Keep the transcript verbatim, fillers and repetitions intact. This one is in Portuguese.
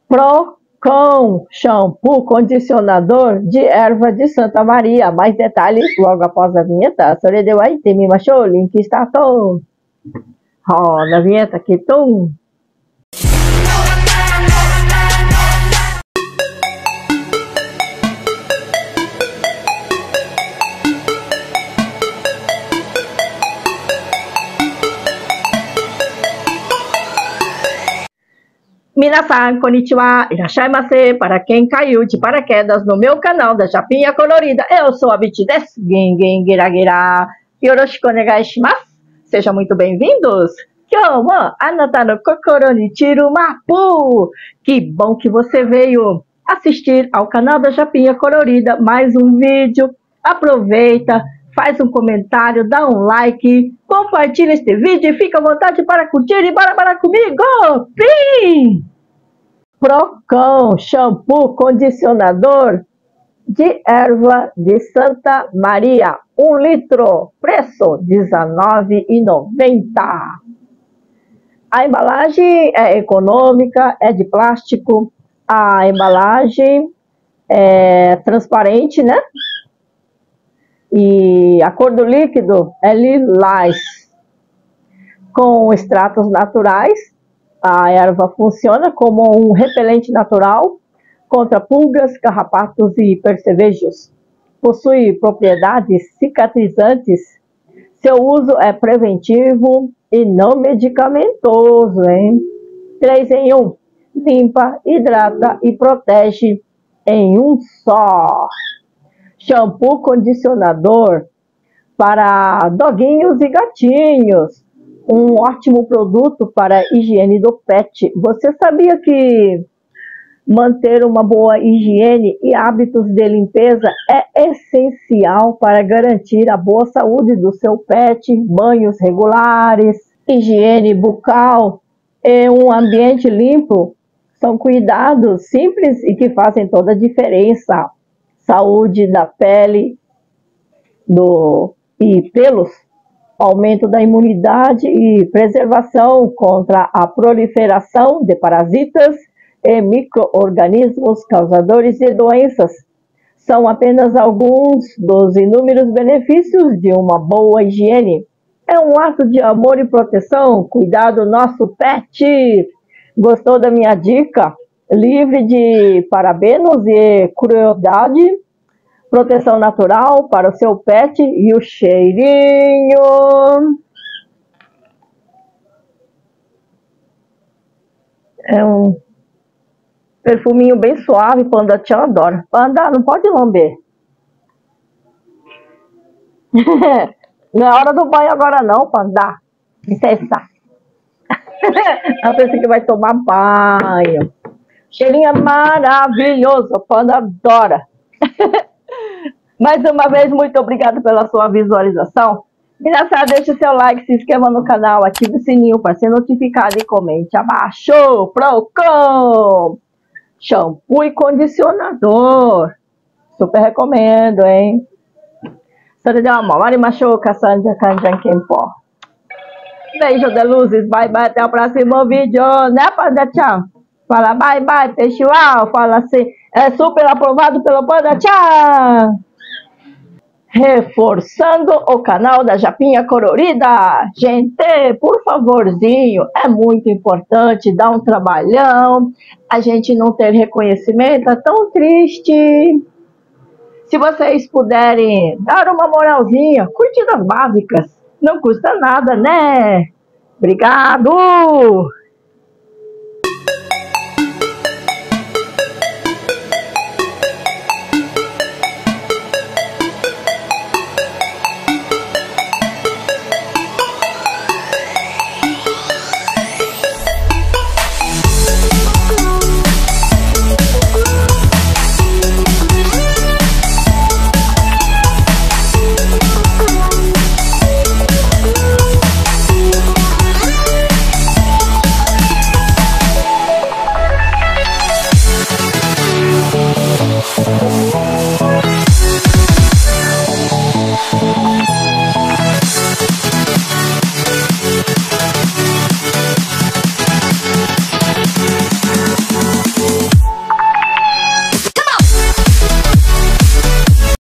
Procon, shampoo condicionador de erva de Santa Maria. Mais detalhes logo após a vinheta. Soredeu aí, tem me machou, link está todo. Roda a vinheta aqui, tum. Minasan, konnichiwa, irashaimase, para quem caiu de paraquedas no meu canal da Japinha Colorida, eu sou a Biti desu, gengen gira gira, yoroshiku onegai shimasu, sejam muito bem-vindos, kyou wa anata no kokoro ni chiru mapu, que bom que você veio assistir ao canal da Japinha Colorida, mais um vídeo, aproveita, faz um comentário, dá um like, compartilha este vídeo e fica à vontade para curtir e bora, bora comigo! Sim! Procon, shampoo condicionador de erva de Santa Maria, um litro, preço dezenove reais e noventa centavos. A embalagem é econômica, é de plástico, a embalagem é transparente, né? E a cor do líquido é lilás, com extratos naturais. A erva funciona como um repelente natural contra pulgas, carrapatos e percevejos. Possui propriedades cicatrizantes. Seu uso é preventivo e não medicamentoso, hein? três em um. Limpa, hidrata e protege em um só. Shampoo condicionador para doguinhos e gatinhos. Um ótimo produto para a higiene do pet. Você sabia que manter uma boa higiene e hábitos de limpeza é essencial para garantir a boa saúde do seu pet? Banhos regulares, higiene bucal e um ambiente limpo são cuidados simples e que fazem toda a diferença. Saúde da pele do, e pelos, aumento da imunidade e preservação contra a proliferação de parasitas e micro-organismos causadores de doenças. São apenas alguns dos inúmeros benefícios de uma boa higiene. É um ato de amor e proteção, cuidar do nosso pet. Gostou da minha dica? Livre de parabenos e crueldade, proteção natural para o seu pet e o cheirinho. É um perfuminho bem suave, Panda Chan adora. Panda, não pode lamber. Não é hora do banho agora não, Panda. Licença. A pessoa que vai tomar banho. Cheirinho é maravilhoso, o Panda adora. Mais uma vez, muito obrigado pela sua visualização. Engraçado, deixe seu like, se inscreva no canal, ative o sininho para ser notificado e comente abaixo. Procon, shampoo e condicionador. Super recomendo, hein? Beijo de luzes, bye bye, até o próximo vídeo, né, Panda Chan? Fala bye bye, pessoal. Fala assim, é super aprovado pelo Panda Chan. Reforçando o canal da Japinha Colorida. Gente, por favorzinho, é muito importante, dá um trabalhão. A gente não ter reconhecimento é tão triste. Se vocês puderem dar uma moralzinha, curtidas básicas, não custa nada, né? Obrigado!